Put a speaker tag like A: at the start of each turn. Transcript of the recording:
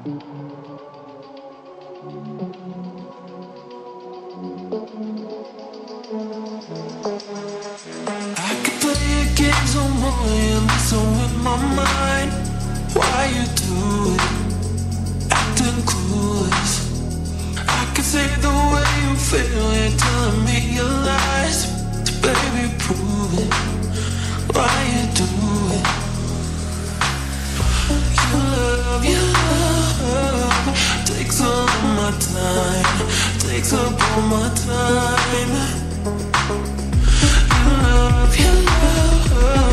A: Games on my messing with my mind. Why you do it? Acting clueless. I can see the way you feel. You're telling me your lies, so baby, prove it. Why you do it? Your love takes all of my time, takes up all my time. Your love